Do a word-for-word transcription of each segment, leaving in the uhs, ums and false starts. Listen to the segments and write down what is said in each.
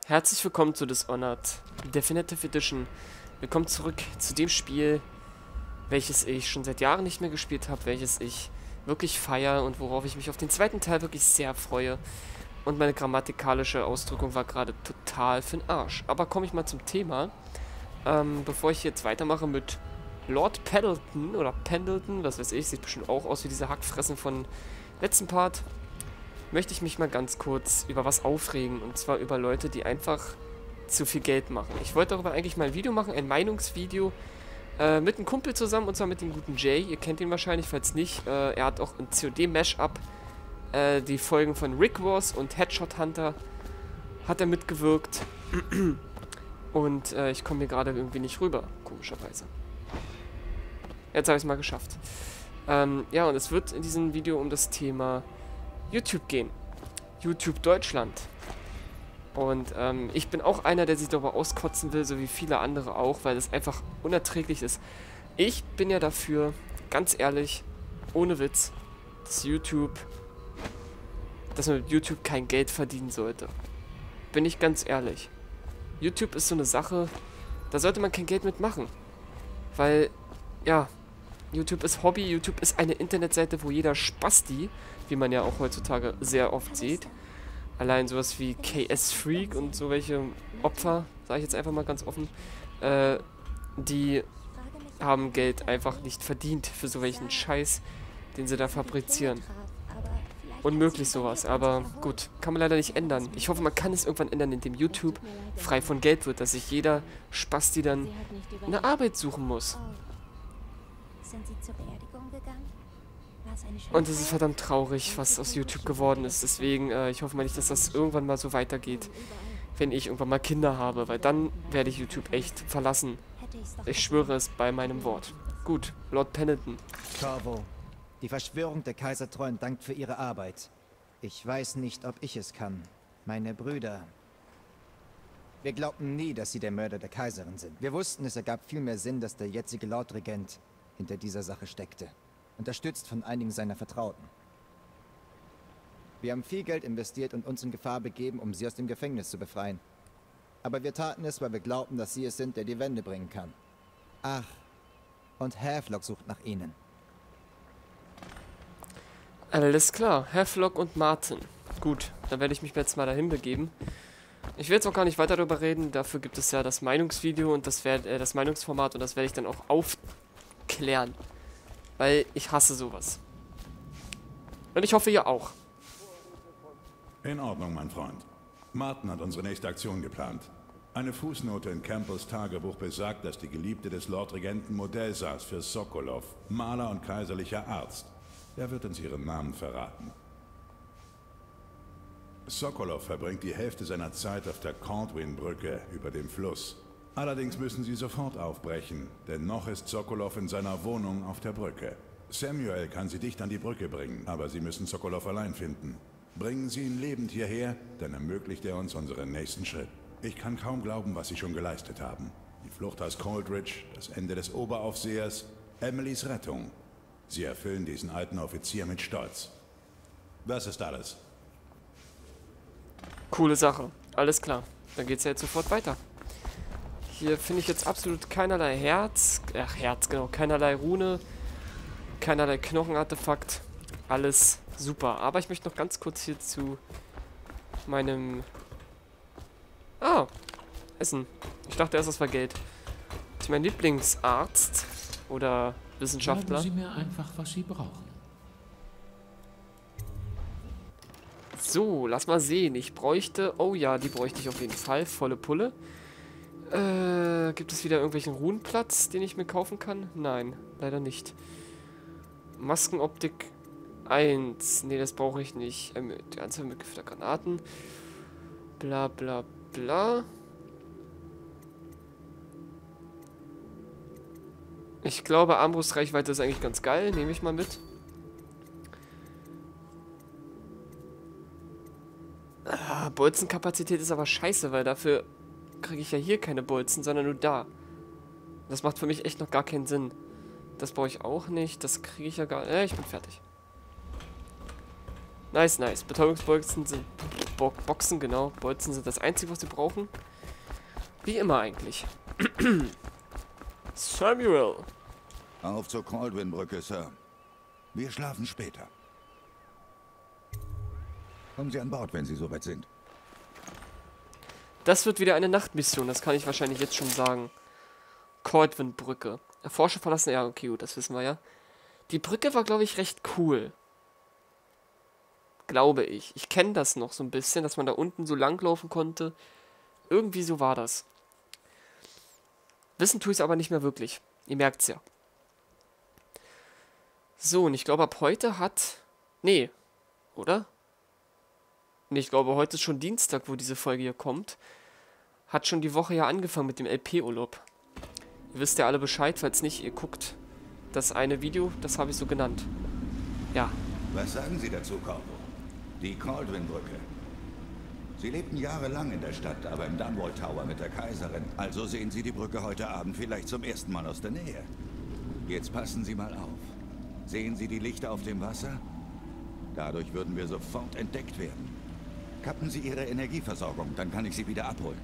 Herzlich willkommen zu Dishonored Definitive Edition. Willkommen zurück zu dem Spiel, welches ich schon seit Jahren nicht mehr gespielt habe, welches ich wirklich feiere und worauf ich mich auf den zweiten Teil wirklich sehr freue. Und meine grammatikalische Ausdrückung war gerade total für den Arsch. Aber komme ich mal zum Thema. Ähm, bevor ich jetzt weitermache mit Lord Pendleton oder Pendleton, was weiß ich, sieht bestimmt auch aus wie diese Hackfressen von letzten Part, möchte ich mich mal ganz kurz über was aufregen. Und zwar über Leute, die einfach zu viel Geld machen. Ich wollte darüber eigentlich mal ein Video machen, ein Meinungsvideo, äh, mit einem Kumpel zusammen, und zwar mit dem guten Jay. Ihr kennt ihn wahrscheinlich, falls nicht. Äh, er hat auch ein C O D-Mashup, äh, die Folgen von Rick Wars und Headshot Hunter hat er mitgewirkt. Und äh, ich komme hier gerade irgendwie nicht rüber, komischerweise. Jetzt habe ich es mal geschafft. Ähm, ja, und es wird in diesem Video um das Thema YouTube gehen. YouTube Deutschland. Und ähm, ich bin auch einer, der sich darüber auskotzen will, so wie viele andere auch, weil es einfach unerträglich ist. Ich bin ja dafür, ganz ehrlich, ohne Witz, dass YouTube, dass man mit YouTube kein Geld verdienen sollte. Bin ich ganz ehrlich. YouTube ist so eine Sache, da sollte man kein Geld mitmachen. Weil, ja, YouTube ist Hobby, YouTube ist eine Internetseite, wo jeder Spasti, wie man ja auch heutzutage sehr oft sieht, allein sowas wie K S Freak und so welche Opfer, sage ich jetzt einfach mal ganz offen, äh, die haben Geld einfach nicht verdient für so welchen Scheiß, den sie da fabrizieren. Unmöglich sowas, aber gut, kann man leider nicht ändern. Ich hoffe, man kann es irgendwann ändern, indem YouTube frei von Geld wird, dass sich jeder Spasti dann eine Arbeit suchen muss. Sind Sie zur Beerdigung gegangen? War es eine schöne Und es ist verdammt traurig, was aus YouTube geworden ist. Deswegen, äh, ich hoffe mal nicht, dass das irgendwann mal so weitergeht, wenn ich irgendwann mal Kinder habe, weil dann werde ich YouTube echt verlassen. Ich schwöre es bei meinem Wort. Gut, Lord Pendleton. Corvo, die Verschwörung der Kaisertreuen dankt für ihre Arbeit. Ich weiß nicht, ob ich es kann. Meine Brüder... Wir glaubten nie, dass sie der Mörder der Kaiserin sind. Wir wussten, es ergab viel mehr Sinn, dass der jetzige Lordregent hinter dieser Sache steckte, unterstützt von einigen seiner Vertrauten. Wir haben viel Geld investiert und uns in Gefahr begeben, um sie aus dem Gefängnis zu befreien. Aber wir taten es, weil wir glaubten, dass sie es sind, der die Wende bringen kann. Ach, und Havelock sucht nach ihnen. Alles klar, Havelock und Martin. Gut, dann werde ich mich jetzt mal dahin begeben. Ich will jetzt auch gar nicht weiter darüber reden, dafür gibt es ja das Meinungsvideo und das, werd, äh, das Meinungsformat, und das werde ich dann auch aufklären. Weil ich hasse sowas. Und ich hoffe, ihr auch. In Ordnung, mein Freund. Martin hat unsere nächste Aktion geplant. Eine Fußnote in Campbells Tagebuch besagt, dass die Geliebte des Lordregenten Modell saß für Sokolov, Maler und kaiserlicher Arzt. Er wird uns ihren Namen verraten. Sokolov verbringt die Hälfte seiner Zeit auf der Caldwin-Brücke über dem Fluss. Allerdings müssen sie sofort aufbrechen, denn noch ist Sokolov in seiner Wohnung auf der Brücke. Samuel kann sie dicht an die Brücke bringen, aber sie müssen Sokolov allein finden. Bringen Sie ihn lebend hierher, dann ermöglicht er uns unseren nächsten Schritt. Ich kann kaum glauben, was Sie schon geleistet haben. Die Flucht aus Coldridge, das Ende des Oberaufsehers, Emilys Rettung. Sie erfüllen diesen alten Offizier mit Stolz. Das ist alles. Coole Sache. Alles klar. Dann geht's ja jetzt sofort weiter. Hier finde ich jetzt absolut keinerlei Herz. Ach, Herz, genau. Keinerlei Rune. Keinerlei Knochenartefakt. Alles super. Aber ich möchte noch ganz kurz hier zu meinem... Ah, Essen. Ich dachte erst, das war Geld. Zu meinem Lieblingsarzt oder Wissenschaftler. Sagen Sie mir einfach, was Sie brauchen. So, lass mal sehen. Ich bräuchte... Oh ja, die bräuchte ich auf jeden Fall. Volle Pulle. Äh, gibt es wieder irgendwelchen Runenplatz, den ich mir kaufen kann? Nein, leider nicht. Maskenoptik eins. Ne, das brauche ich nicht. Ähm, die Anzahl mitgeführter Granaten. Bla bla bla. Ich glaube, Armbrustreichweite ist eigentlich ganz geil. Nehme ich mal mit. Ah, Bolzenkapazität ist aber scheiße, weil dafür kriege ich ja hier keine Bolzen, sondern nur da. Das macht für mich echt noch gar keinen Sinn. Das brauche ich auch nicht. Das kriege ich ja gar nicht. Äh, ich bin fertig. Nice, nice. Betäubungsbolzen sind... Bo Boxen, genau. Bolzen sind das Einzige, was sie brauchen. Wie immer eigentlich. Samuel. Auf zur Caldwin-Brücke, Sir. Wir schlafen später. Kommen Sie an Bord, wenn Sie soweit sind. Das wird wieder eine Nachtmission, das kann ich wahrscheinlich jetzt schon sagen. Caldwin-Brücke. Erforscher verlassen, ja, okay, gut, das wissen wir ja. Die Brücke war, glaube ich, recht cool. Glaube ich. Ich kenne das noch so ein bisschen, dass man da unten so langlaufen konnte. Irgendwie so war das. Wissen tue ich es aber nicht mehr wirklich. Ihr merkt es ja. So, und ich glaube, ab heute hat... Nee, oder? Nee, ich glaube, heute ist schon Dienstag, wo diese Folge hier kommt. Hat schon die Woche ja angefangen mit dem L P-Urlaub. Ihr wisst ja alle Bescheid, falls nicht, ihr guckt das eine Video, das habe ich so genannt. Ja. Was sagen Sie dazu, Corvo? Die Caldwin-Brücke. Sie lebten jahrelang in der Stadt, aber im Dunwall Tower mit der Kaiserin. Also sehen Sie die Brücke heute Abend vielleicht zum ersten Mal aus der Nähe. Jetzt passen Sie mal auf. Sehen Sie die Lichter auf dem Wasser? Dadurch würden wir sofort entdeckt werden. Kappen Sie Ihre Energieversorgung, dann kann ich Sie wieder abholen.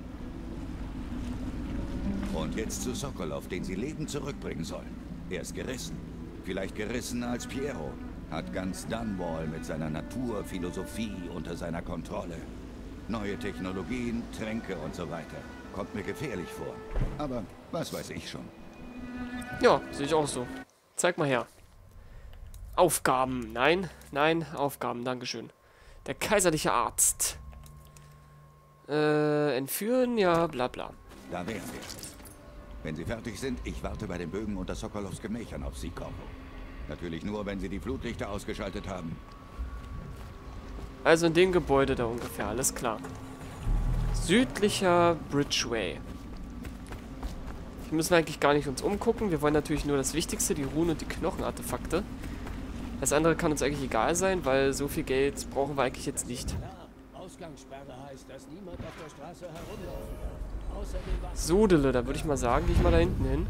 Und jetzt zu Sokolov, den Sie lebend zurückbringen sollen. Er ist gerissen. Vielleicht gerissener als Piero. Hat ganz Dunwall mit seiner Naturphilosophie unter seiner Kontrolle. Neue Technologien, Tränke und so weiter. Kommt mir gefährlich vor. Aber was weiß ich schon. Ja, sehe ich auch so. Zeig mal her. Aufgaben. Nein, nein, Aufgaben. Dankeschön. Der kaiserliche Arzt. Äh, entführen, ja, bla bla. Da wären wir. Wenn Sie fertig sind, ich warte bei den Bögen unter Sokolovs Gemächern auf Sie, Corvo. Natürlich nur, wenn Sie die Flutlichter ausgeschaltet haben. Also in dem Gebäude da ungefähr, alles klar. Südlicher Bridgeway. Hier müssen wir eigentlich gar nicht uns umgucken. Wir wollen natürlich nur das Wichtigste, die Runen und die Knochenartefakte. Das andere kann uns eigentlich egal sein, weil so viel Geld brauchen wir eigentlich jetzt nicht. Ausgangssperre heißt, dass niemand auf der Straße herumlaufen darf. Außerdem war Sodele, da würde ich mal sagen, gehe ich mal da hinten hin.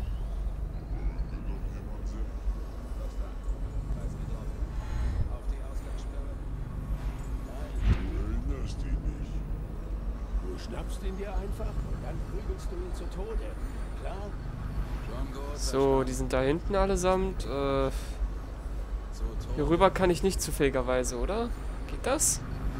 Du schnappst ihn dir einfach und dann prügelst du ihn zu Tode. Klar? So, die sind da hinten allesamt. Äh, hier rüber kann ich nicht zufälligerweise, oder? Geht das?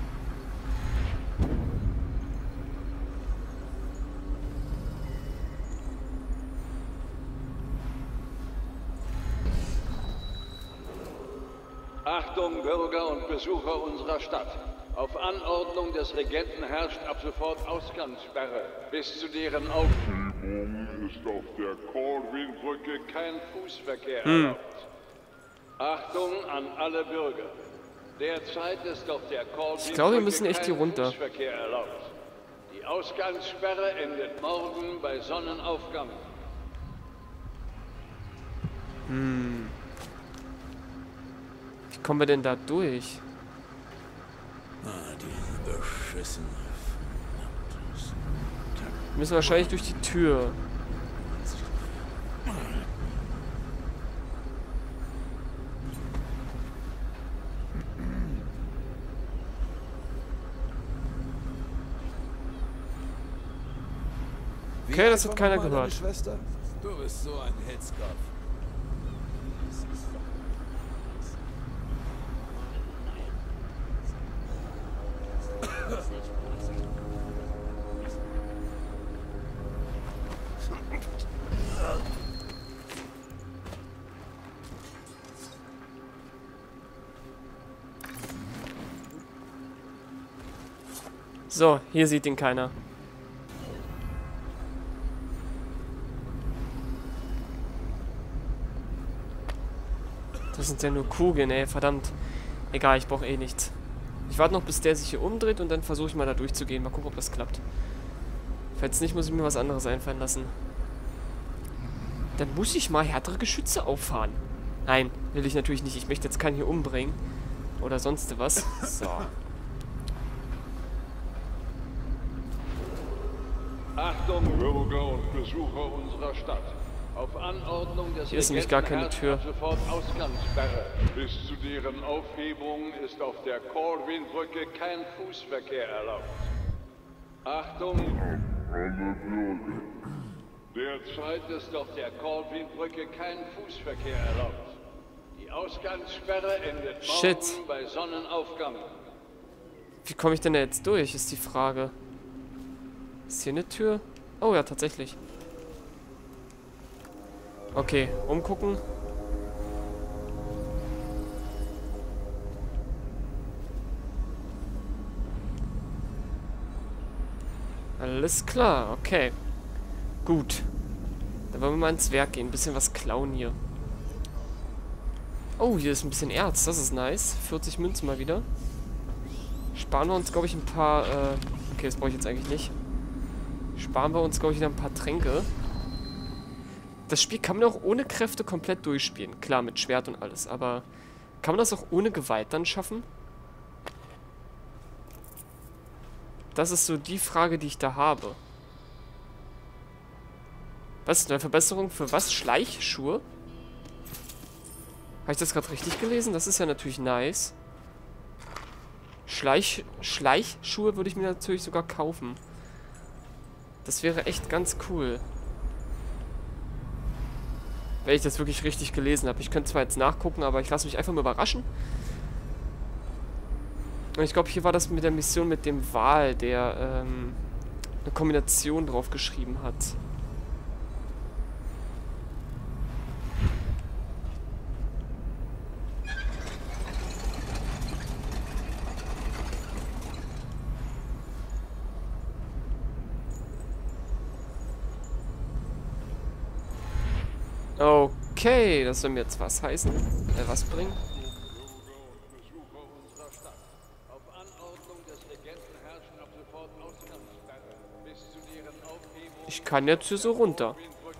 Achtung, Bürger und Besucher unserer Stadt. Auf Anordnung des Regenten herrscht ab sofort Ausgangssperre. Bis zu deren Aufhebung ist auf der Caldwin-Brücke kein Fußverkehr hm. erlaubt. Achtung an alle Bürger. Derzeit ist auf der Caldwin-Brücke ich glaube, wir müssen echt hier kein runter. Fußverkehr erlaubt. Die Ausgangssperre endet morgen bei Sonnenaufgang. Hm. Wie kommen wir denn da durch? Ah, die beschissene. Wir müssen wahrscheinlich durch die Tür. Okay, das hat keiner gehört. Schwester? Du bist so ein Hitzkopf. So, hier sieht ihn keiner. Das sind ja nur Kugeln, ey, verdammt. Egal, ich brauche eh nichts. Ich warte noch, bis der sich hier umdreht und dann versuche ich mal da durchzugehen. Mal gucken, ob das klappt. Falls nicht, muss ich mir was anderes einfallen lassen. Dann muss ich mal härtere Geschütze auffahren. Nein, will ich natürlich nicht. Ich möchte jetzt keinen hier umbringen. Oder sonst was. So. Achtung, Bürger und Besucher unserer Stadt. Auf Anordnung des Hier ist nämlich gar keine Tür. Sofort Ausgangssperre. Bis zu deren Aufhebung ist auf der Caldwin-Brücke kein Fußverkehr erlaubt. Achtung! Derzeit ist auf der Caldwin-Brücke kein Fußverkehr erlaubt. Die Ausgangssperre endet morgen Shit. bei Sonnenaufgang. Wie komme ich denn da jetzt durch, ist die Frage. Ist hier eine Tür? Oh ja, tatsächlich. Okay, umgucken. Alles klar, okay. Gut. Dann wollen wir mal ins Werk gehen. Ein bisschen was klauen hier. Oh, hier ist ein bisschen Erz. Das ist nice. vierzig Münzen mal wieder. Sparen wir uns, glaube ich, ein paar... Äh okay, das brauche ich jetzt eigentlich nicht. Sparen wir uns, glaube ich, wieder ein paar Tränke. Das Spiel kann man auch ohne Kräfte komplett durchspielen. Klar, mit Schwert und alles. Aber kann man das auch ohne Gewalt dann schaffen? Das ist so die Frage, die ich da habe. Was ist eine Verbesserung für was? Schleichschuhe? Habe ich das gerade richtig gelesen? Das ist ja natürlich nice. Schleich, Schleichschuhe würde ich mir natürlich sogar kaufen. Das wäre echt ganz cool. Wenn ich das wirklich richtig gelesen habe. Ich könnte zwar jetzt nachgucken, aber ich lasse mich einfach mal überraschen. Und ich glaube, hier war das mit der Mission mit dem Wal, der ähm, eine Kombination drauf geschrieben hat. Okay, das soll mir jetzt was heißen. Äh, was bringen? Ich kann jetzt hier so runter.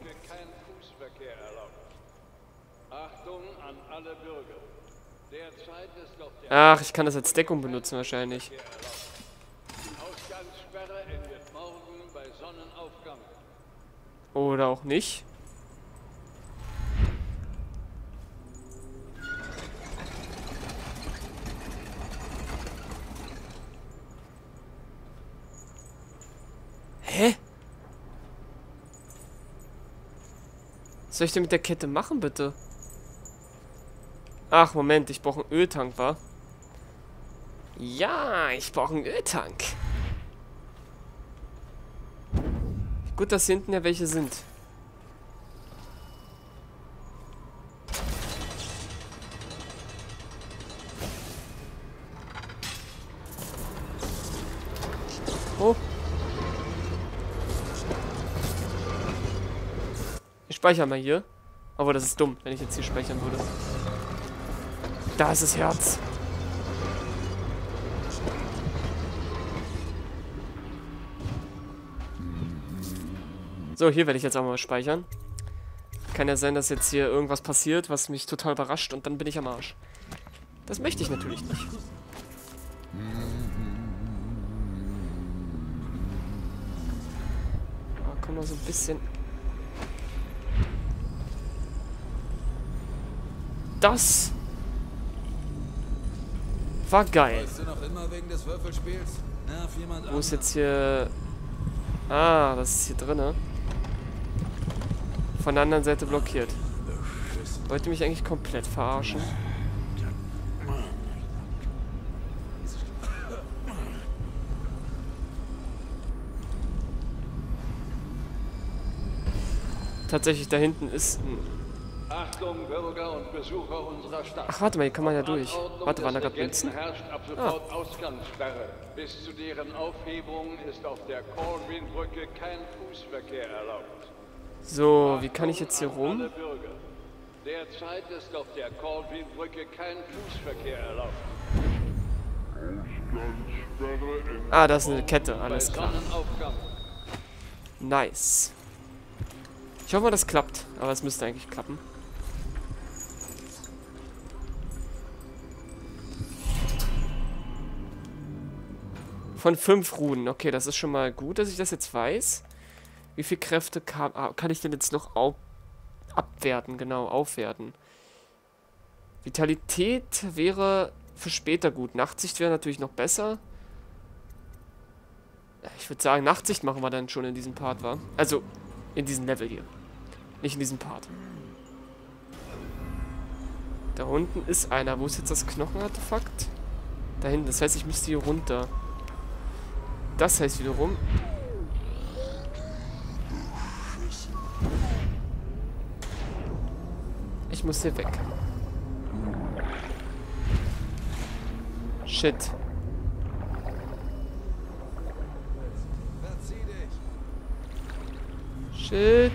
Ach, ich kann das als Deckung benutzen wahrscheinlich. Oder auch nicht. Hä? Was soll ich denn mit der Kette machen, bitte? Ach, Moment, ich brauche einen Öltank, wa? Ja, ich brauche einen Öltank. Gut, dass hinten ja welche sind. Oh. Ich speichere mal hier. Aber das ist dumm, wenn ich jetzt hier speichern würde. Da ist das Herz. So, hier werde ich jetzt auch mal speichern. Kann ja sein, dass jetzt hier irgendwas passiert, was mich total überrascht und dann bin ich am Arsch. Das möchte ich natürlich nicht. Oh, komm noch so ein bisschen. Das war geil. Weißt du noch immer wegen des Würfelspiels? Nerv jemand Wo ist jetzt hier... Ah, das ist hier drinne. Von der anderen Seite blockiert. Wollt ihr mich eigentlich komplett verarschen? Tatsächlich, da hinten ist ein... Achtung, Bürger und Besucher unserer Stadt. Ach, warte mal, hier kann man ja durch. Warte, waren da gerade Münzen? Herrscht ab sofort Ausgangssperre. Bis zu deren Aufhebung ist auf der Caldwin-Brücke kein Fußverkehr erlaubt. So, wie kann ich jetzt hier rum? Derzeit ist auf der Caldwin-Brücke kein Fußverkehr erlaubt. Ah, das ist eine Kette, alles klar. Nice. Ich hoffe mal, das klappt. Aber es müsste eigentlich klappen. Von fünf Runen. Okay, das ist schon mal gut, dass ich das jetzt weiß. Wie viel Kräfte kann, ah, kann ich denn jetzt noch abwerten, genau, aufwerten. Vitalität wäre für später gut. Nachtsicht wäre natürlich noch besser. Ich würde sagen, Nachtsicht machen wir dann schon in diesem Part, wa? Also, in diesem Level hier. Nicht in diesem Part. Da unten ist einer. Wo ist jetzt das Knochenartefakt? Da hinten. Das heißt, ich müsste hier runter. Das heißt wiederum... Ich muss hier weg. Shit. Shit.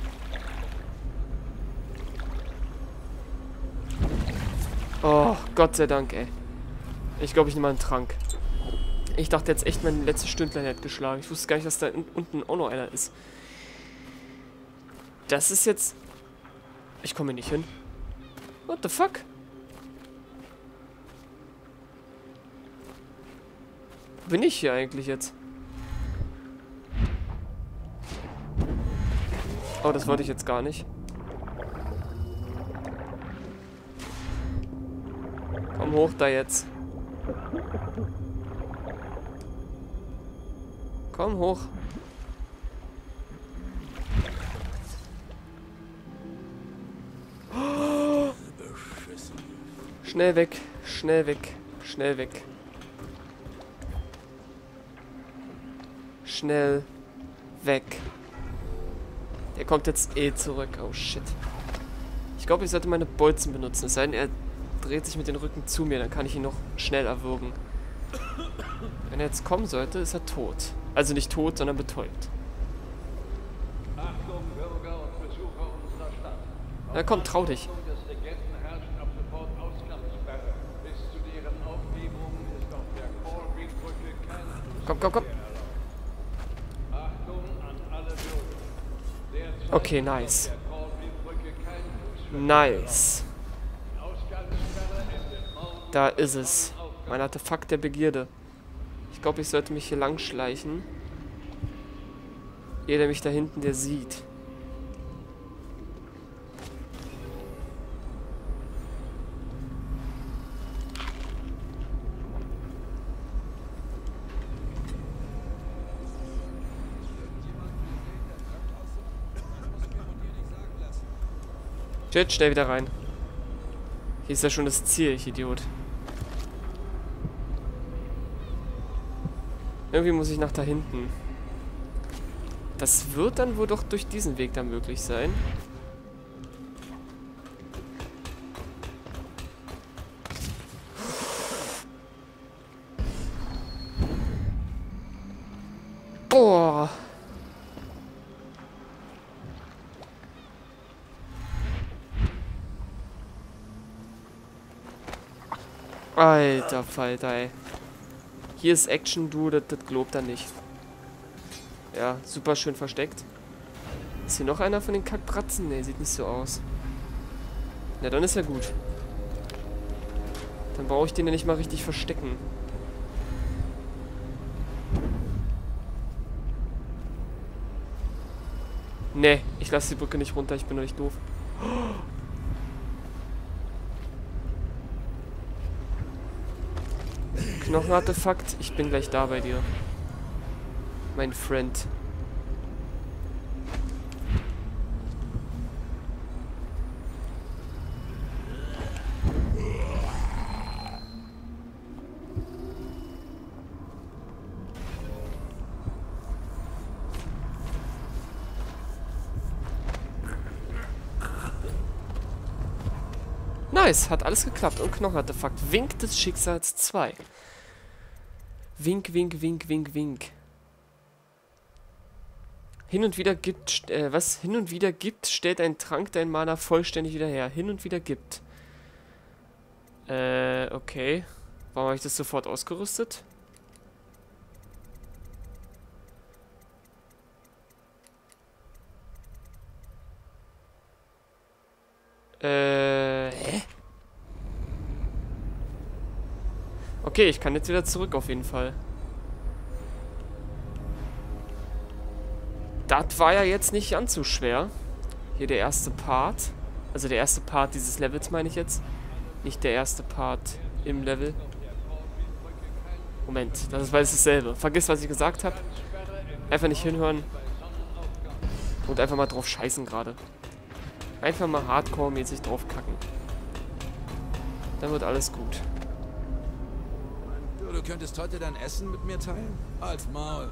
Oh, Gott sei Dank, ey. Ich glaube, ich nehme mal einen Trank. Ich dachte jetzt echt, mein letztes Stündlein hätte geschlagen. Ich wusste gar nicht, dass da unten auch noch einer ist. Das ist jetzt... Ich komme hier nicht hin. What the fuck? Wo bin ich hier eigentlich jetzt? Oh, das wollte ich jetzt gar nicht. Komm hoch da jetzt. Komm hoch. Oh. Schnell weg, schnell weg, schnell weg. Schnell weg. Der kommt jetzt eh zurück. Oh shit. Ich glaube, ich sollte meine Bolzen benutzen. Es sei denn, er dreht sich mit dem Rücken zu mir. Dann kann ich ihn noch schnell erwürgen. Wenn er jetzt kommen sollte, ist er tot. Also nicht tot, sondern betäubt. Achtung, Bürger und Besucher unserer Stadt. Na komm, trau dich. Auf Anordnung des Regenten herrscht ab sofort Ausgangssperre. Bis zu deren Aufhebung ist auf der Caldwin-Brücke kein Fuß Komm, komm, komm. Achtung an alle Bürger. Derzeit Okay, nice. ist auf der Caldwin-Brücke kein Fußverkehr. Nice. Ausgangssperre endet morgen. Da ist es. Mein Artefakt der Begierde. Ich glaube, ich sollte mich hier lang schleichen. Jeder mich da hinten, der sieht. Shit, schnell wieder rein. Hier ist ja schon das Ziel, ich Idiot. Irgendwie muss ich nach da hinten. Das wird dann wohl doch durch diesen Weg dann möglich sein. Boah. Alter Falter, ey. Hier ist Action, du, das, das glaubt er nicht. Ja, super schön versteckt. Ist hier noch einer von den Kackbratzen? Ne, sieht nicht so aus. Ja, dann ist ja gut. Dann brauche ich den ja nicht mal richtig verstecken. Ne, ich lasse die Brücke nicht runter, ich bin doch nicht doof. Knochenartefakt, ich bin gleich da bei dir. Mein Friend. Nice, hat alles geklappt. Und Knochenartefakt. Wink des Schicksals zwei. Wink, wink, wink, wink, wink. Hin und wieder gibt, äh, was hin und wieder gibt, stellt ein Trank dein Mana vollständig wieder her. Hin und wieder gibt. Äh, okay. Warum habe ich das sofort ausgerüstet? Äh, hä? Okay, ich kann jetzt wieder zurück auf jeden Fall. Das war ja jetzt nicht ganz so schwer. Hier der erste Part. Also der erste Part dieses Levels meine ich jetzt. Nicht der erste Part im Level. Moment, das ist, weil es dasselbe. Vergiss, was ich gesagt habe. Einfach nicht hinhören. Und einfach mal drauf scheißen gerade. Einfach mal hardcore-mäßig drauf kacken. Dann wird alles gut. Du könntest heute dein Essen mit mir teilen? Als Maul.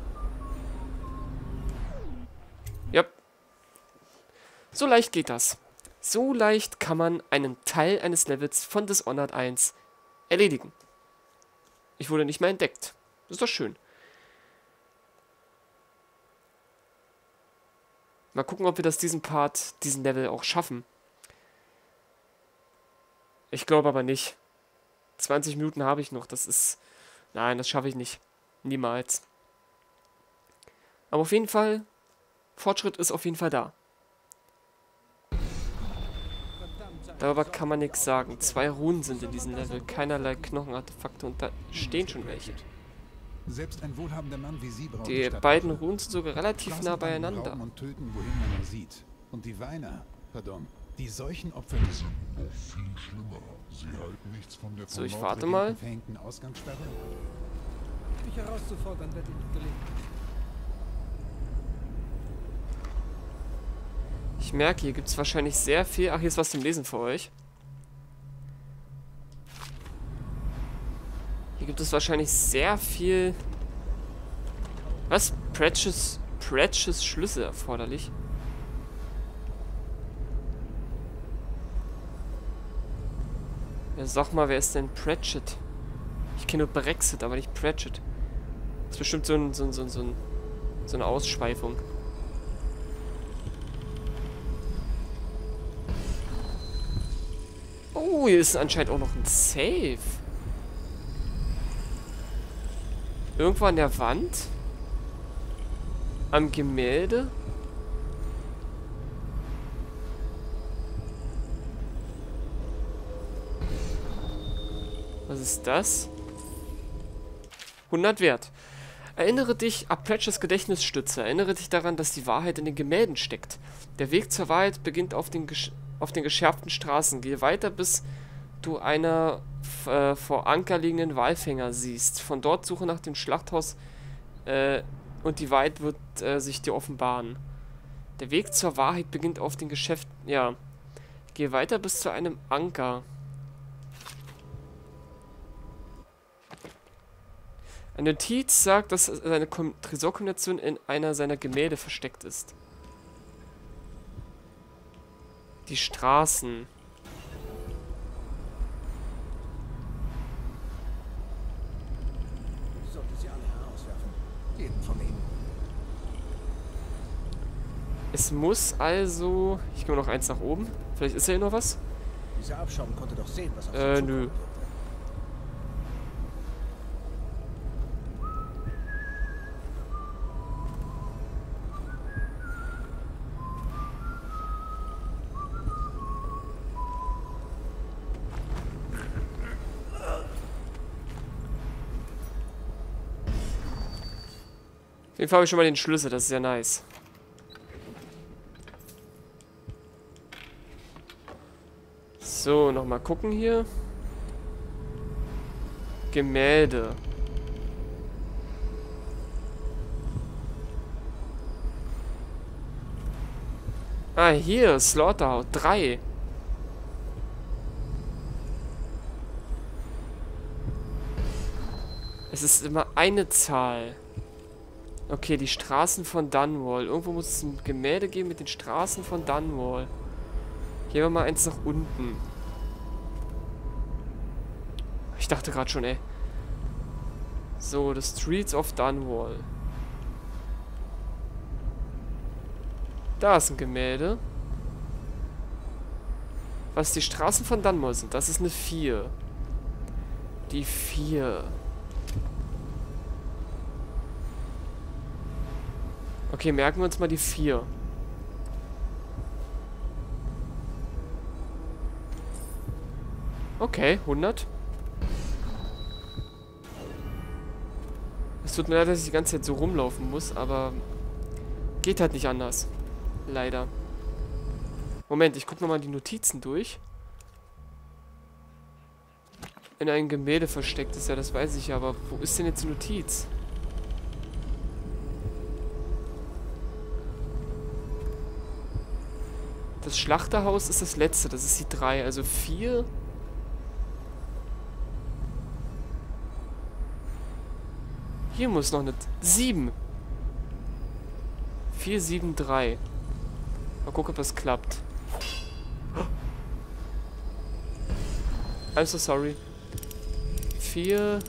Ja. So leicht geht das. So leicht kann man einen Teil eines Levels von Dishonored eins erledigen. Ich wurde nicht mehr entdeckt. Das ist doch schön. Mal gucken, ob wir das diesen Part, diesen Level auch schaffen. Ich glaube aber nicht. zwanzig Minuten habe ich noch. Das ist... Nein, das schaffe ich nicht. Niemals. Aber auf jeden Fall... Fortschritt ist auf jeden Fall da. Darüber kann man nichts sagen. Zwei Runen sind in diesem Level. Keinerlei Knochenartefakte und da stehen schon welche. Selbst ein wohlhabender Mann wie Sie braucht Die beiden Runen sind sogar relativ nah beieinander. Und töten, wohin man nur sieht. Und die Weiner, pardon, die solchen Opfer sind noch viel schlimmer. Sie halten nichts von der So, ich warte mal. verhängten Ausgangssperre. Mich herauszufordern, wird Ihnen gelingen. Ich merke, hier gibt es wahrscheinlich sehr viel... Ach, hier ist was zum Lesen für euch. Hier gibt es wahrscheinlich sehr viel... Was? Precious... Precious Schlüssel erforderlich. Ja, sag mal, wer ist denn Pratchett? Ich kenne nur Brexit, aber nicht Pratchett. Das ist bestimmt so, ein, so, ein, so, ein, so, ein, so eine Ausschweifung. Oh, hier ist anscheinend auch noch ein Safe. Irgendwo an der Wand? Am Gemälde? Was ist das? hundert Wert. Erinnere dich, Apretches Gedächtnisstütze. Erinnere dich daran, dass die Wahrheit in den Gemälden steckt. Der Weg zur Wahrheit beginnt auf den, gesch auf den geschärften Straßen. Gehe weiter, bis du einer äh, vor Anker liegenden Walfänger siehst. Von dort suche nach dem Schlachthaus äh, und die Wahrheit wird äh, sich dir offenbaren. Der Weg zur Wahrheit beginnt auf den Geschäften... Ja. Gehe weiter bis zu einem Anker. Eine Notiz sagt, dass seine Tresorkombination in einer seiner Gemälde versteckt ist. Die Straßen. Ich sollte sie alle herauswerfen. Jeden von ihnen. Es muss also... Ich gehe noch eins nach oben. Vielleicht ist ja hier noch was. Dieser Abschaum konnte doch sehen, was auf sie Äh, zukommt. nö. Auf jeden Fall habe ich schon mal den Schlüssel, das ist ja nice. So, nochmal gucken hier. Gemälde. Ah, hier, Slaughterhouse drei. Es ist immer eine Zahl. Okay, die Straßen von Dunwall. Irgendwo muss es ein Gemälde geben mit den Straßen von Dunwall. Hier haben wir mal eins nach unten. Ich dachte gerade schon, ey. So, the Streets of Dunwall. Da ist ein Gemälde. Was die Straßen von Dunwall sind, das ist eine vier. Die vier. Okay, merken wir uns mal die vier. Okay, hundert. Es tut mir leid, dass ich die ganze Zeit so rumlaufen muss, aber geht halt nicht anders. Leider. Moment, ich gucke nochmal die Notizen durch. In einem Gemälde versteckt ist ja, das weiß ich ja, aber wo ist denn jetzt die Notiz? Das Schlachterhaus ist das letzte, das ist die drei, also vier. Hier muss noch eine sieben. vier, sieben, drei. Mal gucken, ob das klappt. I'm so sorry. vier,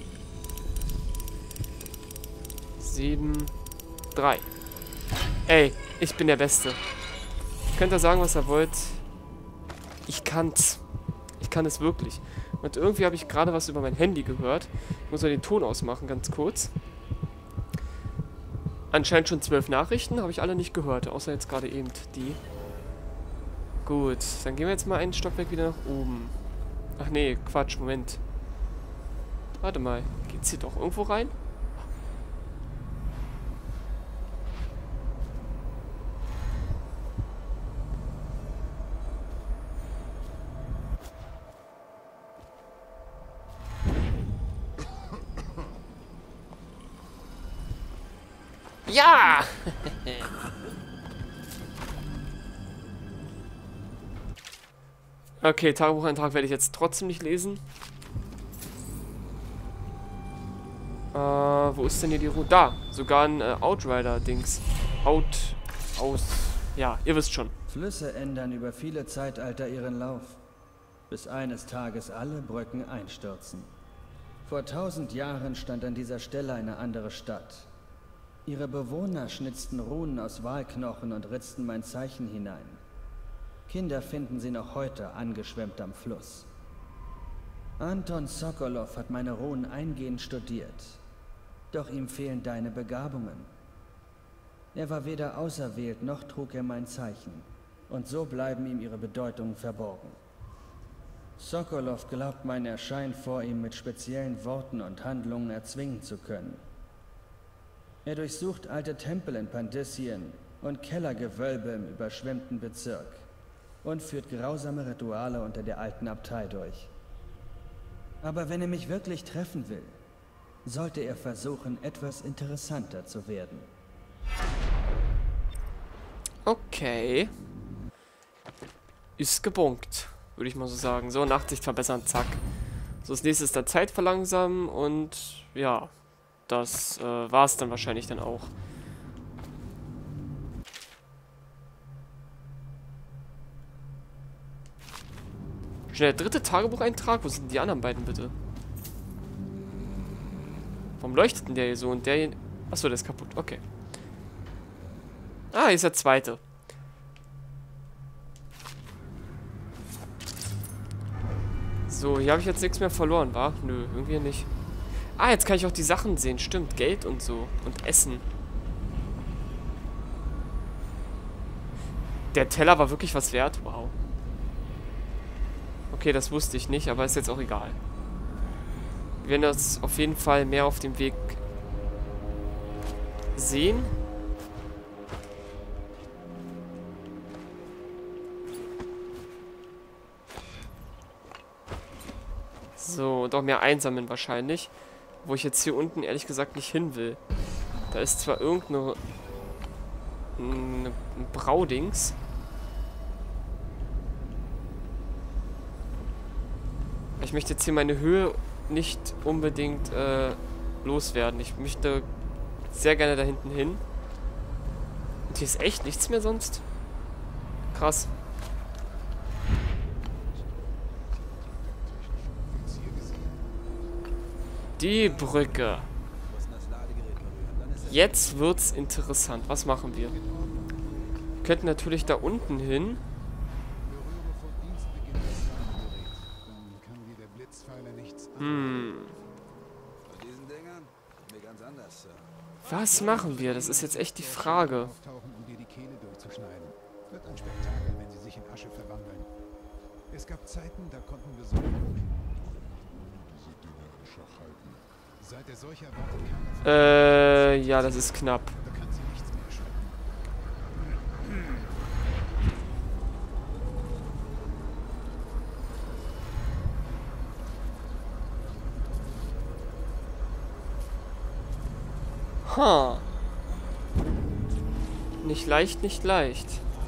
sieben, drei. Ey, ich bin der Beste. Könnt ihr sagen, was ihr wollt. Ich kann's. Ich kann es wirklich. Und irgendwie habe ich gerade was über mein Handy gehört. Ich muss mal den Ton ausmachen, ganz kurz. Anscheinend schon zwölf Nachrichten, habe ich alle nicht gehört. Außer jetzt gerade eben die. Gut, dann gehen wir jetzt mal einen Stockwerk wieder nach oben. Ach nee, Quatsch, Moment. Warte mal, geht's hier doch irgendwo rein? Ja! Okay, Tagebucheintrag werde ich jetzt trotzdem nicht lesen. Äh, wo ist denn hier die Route? Da! Sogar ein äh, Outrider-Dings. Out... Aus... Ja, ihr wisst schon. Flüsse ändern über viele Zeitalter ihren Lauf, bis eines Tages alle Brücken einstürzen. Vor tausend Jahren stand an dieser Stelle eine andere Stadt. Ihre Bewohner schnitzten Runen aus Walknochen und ritzten mein Zeichen hinein. Kinder finden sie noch heute angeschwemmt am Fluss. Anton Sokolov hat meine Runen eingehend studiert. Doch ihm fehlen deine Begabungen. Er war weder auserwählt, noch trug er mein Zeichen. Und so bleiben ihm ihre Bedeutungen verborgen. Sokolov glaubt, mein Erscheinen vor ihm mit speziellen Worten und Handlungen erzwingen zu können. Er durchsucht alte Tempel in Pandissien und Kellergewölbe im überschwemmten Bezirk und führt grausame Rituale unter der alten Abtei durch. Aber wenn er mich wirklich treffen will, sollte er versuchen, etwas interessanter zu werden. Okay. Ist gebunkt, würde ich mal so sagen. So, Nachtsicht verbessern, zack. So, das nächste ist dann Zeit verlangsamen und ja, das äh, war es dann wahrscheinlich dann auch. Schon der dritte Tagebucheintrag? Wo sind die anderen beiden bitte? Warum leuchtet denn der hier so und der hier... Achso, der ist kaputt. Okay. Ah, hier ist der zweite. So, hier habe ich jetzt nichts mehr verloren, wa? Nö, irgendwie nicht. Ah, jetzt kann ich auch die Sachen sehen. Stimmt, Geld und so. Und Essen. Der Teller war wirklich was wert? Wow. Okay, das wusste ich nicht, aber ist jetzt auch egal. Wir werden das auf jeden Fall mehr auf dem Weg sehen. So, und auch mehr einsammeln wahrscheinlich. Wo ich jetzt hier unten ehrlich gesagt nicht hin will. Da ist zwar irgendeine ein Braudings. Ich möchte jetzt hier meine Höhe nicht unbedingt äh, loswerden. Ich möchte sehr gerne da hinten hin. Und hier ist echt nichts mehr sonst. Krass. Die Brücke. Jetzt wird's interessant. Was machen wir? Wir könnten natürlich da unten hin. Hm. Was machen wir? Das ist jetzt echt die Frage. Es gab Zeiten, da konnten wir so Seit der Seuche erwartet keiner. Äh, ja, das ist knapp. Ha. Nicht leicht, nicht leicht.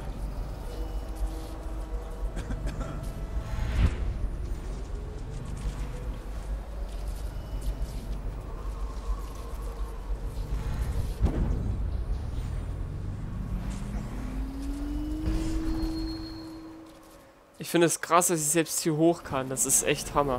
Ich finde es krass, dass ich selbst hier hoch kann. Das ist echt Hammer.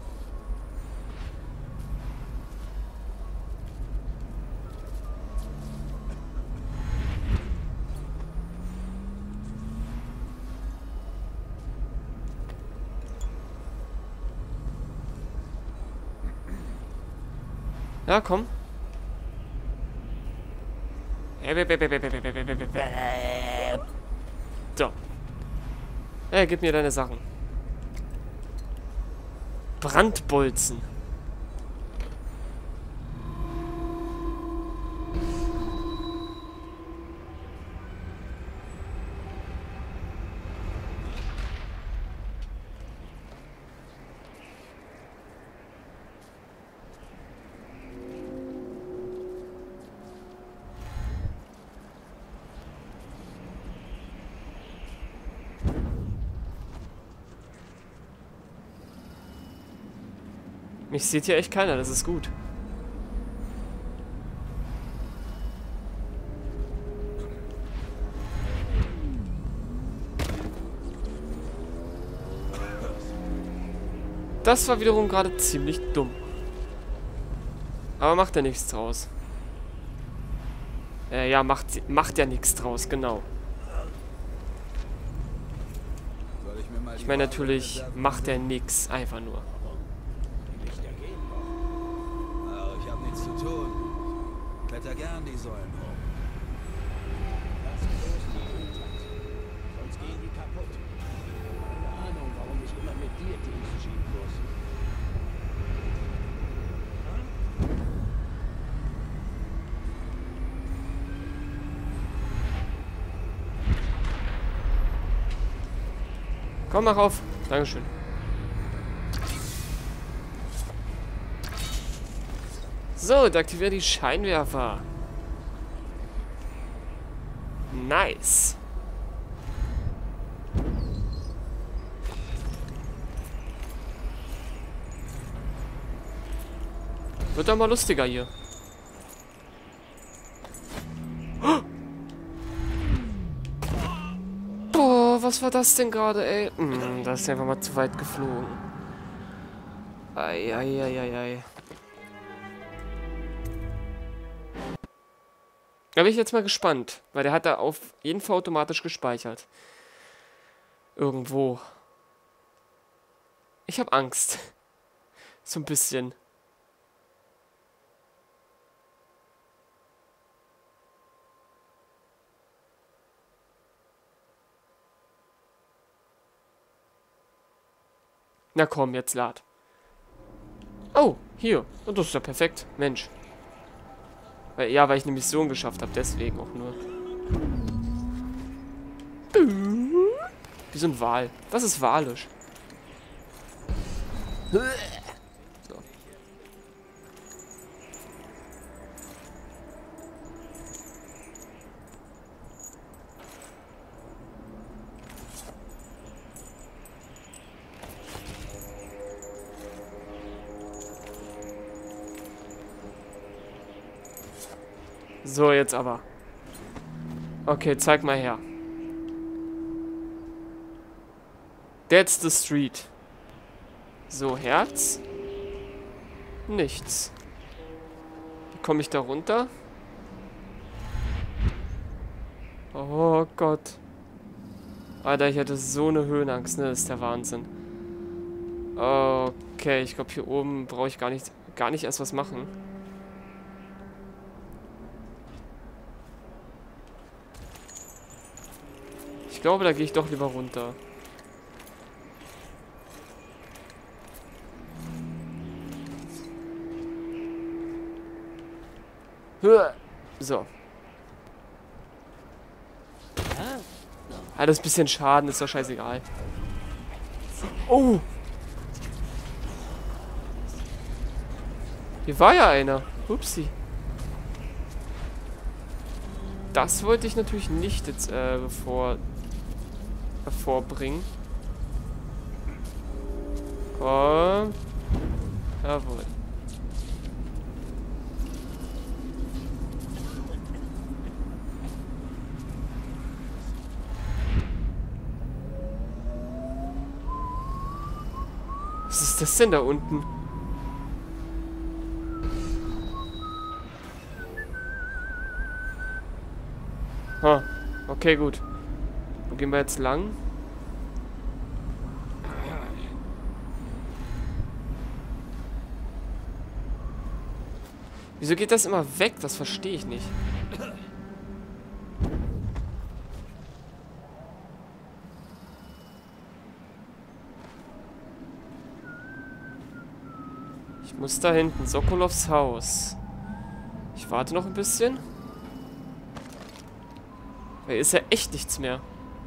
Ja, komm. So. Hey, gib mir deine Sachen. Brandbolzen. Mich sieht hier echt keiner, das ist gut. Das war wiederum gerade ziemlich dumm. Aber macht ja nichts draus. Äh, ja, macht, macht ja nichts draus, genau. Ich meine natürlich, macht er nichts, einfach nur. Ich habe nichts zu tun. Kletter gern die Säulen hoch. Lass los, die Windheit. Sonst gehen die kaputt. Keine Ahnung, warum ich immer mit dir Dienst schieben muss. Komm, mach auf. Dankeschön. So, deaktiviere die Scheinwerfer. Nice. Wird doch mal lustiger hier. Boah, was war das denn gerade, ey? Hm, da ist einfach mal zu weit geflogen. Eieieiei. Da bin ich jetzt mal gespannt, weil der hat da auf jeden Fall automatisch gespeichert. Irgendwo. Ich habe Angst. So ein bisschen. Na komm, jetzt lad. Oh, hier. Und das ist ja perfekt. Mensch. Weil, ja, weil ich eine Mission geschafft habe, deswegen auch nur. Wie so ein Wal. Was ist walisch? So. So, jetzt aber. Okay, zeig mal her. That's the street. So, Herz. Nichts. Wie komme ich da runter? Oh Gott. Alter, ich hatte so eine Höhenangst, ne? Das ist der Wahnsinn. Okay, ich glaube, hier oben brauche ich gar nicht, gar nicht erst was machen. Ich glaube, da gehe ich doch lieber runter. So. Ah, das ist ein bisschen Schaden, ist doch scheißegal. Oh! Hier war ja einer. Upsi. das wollte ich natürlich nicht jetzt äh, bevor, hervorbringen. Oh. Jawohl. Was ist das denn da unten? Ah, okay, gut. Wo gehen wir jetzt lang? Wieso geht das immer weg? Das verstehe ich nicht. Ich muss da hinten. Sokolovs Haus. Ich warte noch ein bisschen. Weil ist ja echt nichts mehr.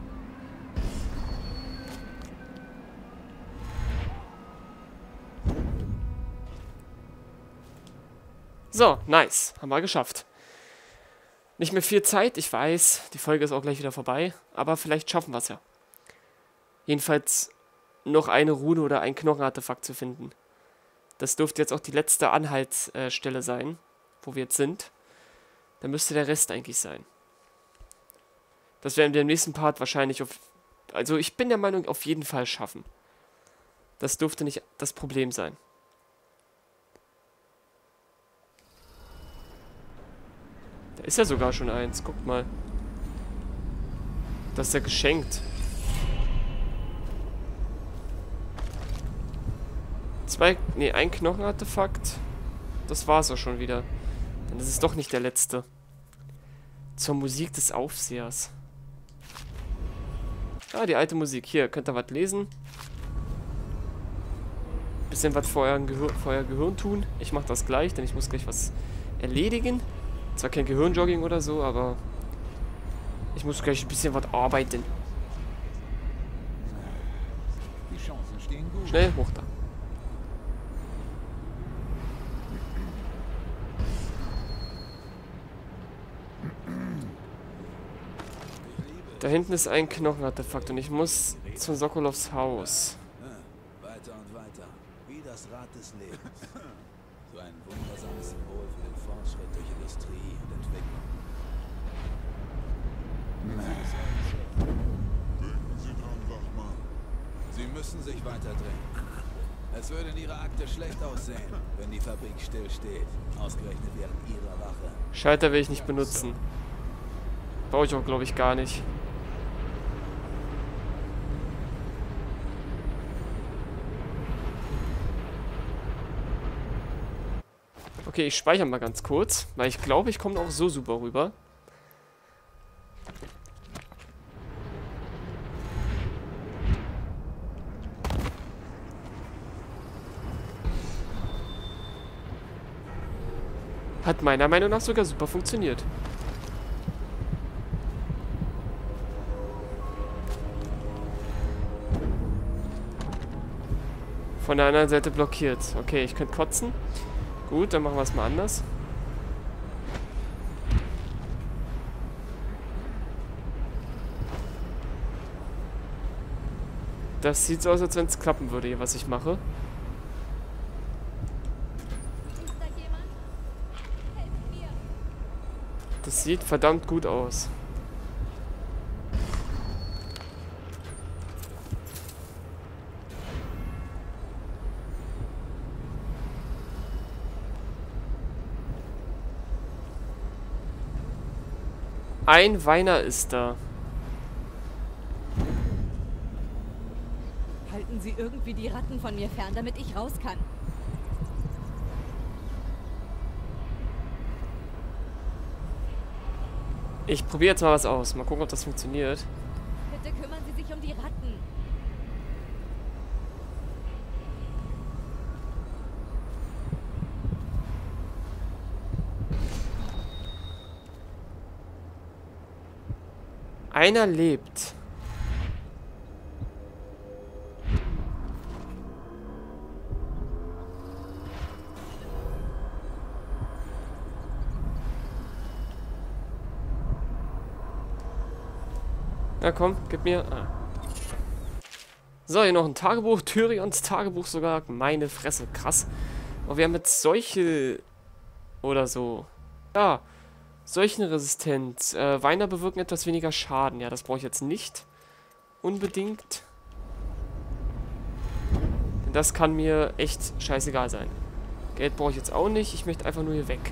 So, nice. Haben wir geschafft. Nicht mehr viel Zeit, ich weiß. Die Folge ist auch gleich wieder vorbei. Aber vielleicht schaffen wir es ja. Jedenfalls noch eine Rune oder ein Knochenartefakt zu finden. Das dürfte jetzt auch die letzte Anhaltsstelle sein, wo wir jetzt sind. Da müsste der Rest eigentlich sein. Das werden wir im nächsten Part wahrscheinlich auf... Also ich bin der Meinung, auf jeden Fall schaffen. Das dürfte nicht das Problem sein. Da ist ja sogar schon eins. Guckt mal. Das ist ja geschenkt. Zwei... Ne, ein Knochenartefakt. Das war's auch schon wieder. Dann ist es doch nicht der letzte. Zur Musik des Aufsehers. Ah, die alte Musik. Hier, könnt ihr was lesen. Bisschen was vor euer Gehirn, vor euer Gehirn tun. Ich mach das gleich, denn ich muss gleich was erledigen. Zwar kein Gehirnjogging oder so, aber ich muss gleich ein bisschen was arbeiten. Die Chancen stehen gut. Schnell, hoch da. Da hinten ist ein Knochenartefakt und ich muss zu Sokolovs Haus. Weiter und weiter. Wie das Rad des Lebens. So ein wundersames Symbol für den Fortschritt durch Industrie und Entwicklung. Denken Sie dran, Wachmann. Sie müssen sich weiter drängen. Es würde in Ihrer Akte schlecht aussehen, wenn die Fabrik stillsteht. Ausgerechnet während Ihrer Wache. Schalter will ich nicht benutzen. Brauche ich auch, glaube ich, gar nicht. Okay, ich speichere mal ganz kurz, weil ich glaube, ich komme auch so super rüber. Hat meiner Meinung nach sogar super funktioniert. Von der anderen Seite blockiert. Okay, ich könnte kotzen. Gut, dann machen wir es mal anders. Das sieht so aus, als wenn es klappen würde, hier, was ich mache. Das sieht verdammt gut aus. Ein Weiner ist da. Halten Sie irgendwie die Ratten von mir fern, damit ich raus kann. Ich probiere jetzt mal was aus. Mal gucken, ob das funktioniert. Bitte kümmern Sie sich um die Ratten. Einer lebt. Na komm, gib mir. Ah. So, hier noch ein Tagebuch. Tyrions Tagebuch sogar. Meine Fresse, krass. Aber wir haben jetzt solche oder so. Ja, Seuchenresistenz. Äh, Weiner bewirken etwas weniger Schaden. Ja, das brauche ich jetzt nicht unbedingt. Denn das kann mir echt scheißegal sein. Geld brauche ich jetzt auch nicht. Ich möchte einfach nur hier weg.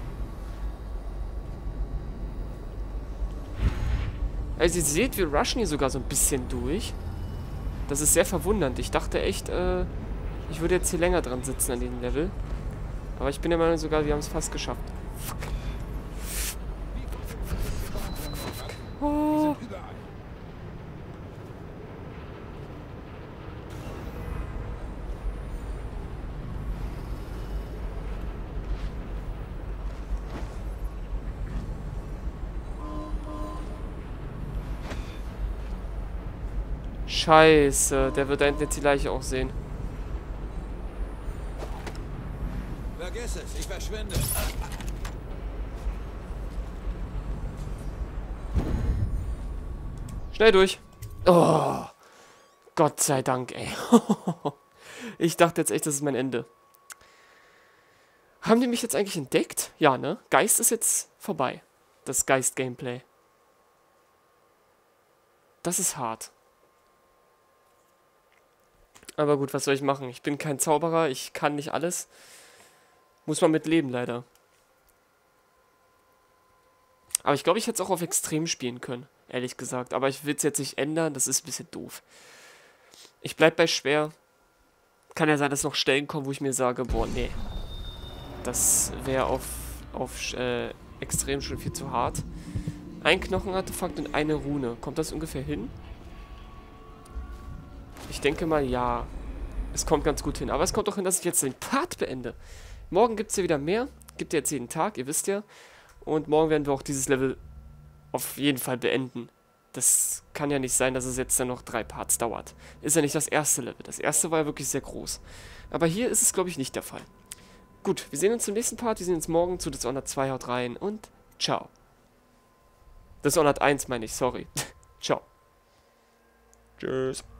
Also ihr seht, wir rushen hier sogar so ein bisschen durch. Das ist sehr verwundernd. Ich dachte echt, äh, ich würde jetzt hier länger dran sitzen an diesem Level. Aber ich bin der Meinung sogar, wir haben es fast geschafft. Fuck. Oh. Scheiße, der wird da hinten jetzt die Leiche auch sehen. Vergiss es, ich verschwinde. Schnell durch. Oh, Gott sei Dank, ey. Ich dachte jetzt echt, das ist mein Ende. Haben die mich jetzt eigentlich entdeckt? Ja, ne? Geist ist jetzt vorbei. Das Geist-Gameplay. Das ist hart. Aber gut, was soll ich machen? Ich bin kein Zauberer, ich kann nicht alles. Muss man mit leben, leider. Aber ich glaube, ich hätte es auch auf Extrem spielen können, ehrlich gesagt. Aber ich will es jetzt nicht ändern, das ist ein bisschen doof. Ich bleib bei schwer. Kann ja sein, dass noch Stellen kommen, wo ich mir sage, boah, nee. Das wäre auf, auf äh, Extrem schon viel zu hart. Ein Knochenartefakt und eine Rune. Kommt das ungefähr hin? Ich denke mal, ja. Es kommt ganz gut hin. Aber es kommt auch hin, dass ich jetzt den Part beende. Morgen gibt es ja wieder mehr. Gibt ja jetzt jeden Tag, ihr wisst ja. Und morgen werden wir auch dieses Level auf jeden Fall beenden. Das kann ja nicht sein, dass es jetzt dann noch drei Parts dauert. Ist ja nicht das erste Level. Das erste war ja wirklich sehr groß. Aber hier ist es, glaube ich, nicht der Fall. Gut, wir sehen uns im nächsten Part. Wir sehen uns morgen zu Dishonored zwei. Haut rein und ciao. Dishonored eins meine ich, sorry. Ciao. Tschüss.